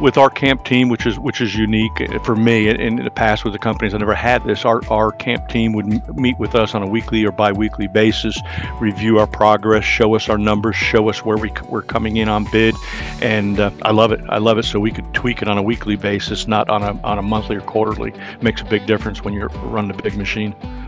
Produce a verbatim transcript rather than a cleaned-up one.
with our camp team, which is which is unique for me. In, in the past with the companies, I never had this. Our our camp team would m- meet with us on a weekly or bi-weekly basis, review our progress, show us our numbers, show us where we c- we're coming in on bid, and uh, I love it. I love it. So we could tweak it on a weekly basis, not on a on a monthly or quarterly. Makes a big difference when you're running a big machine.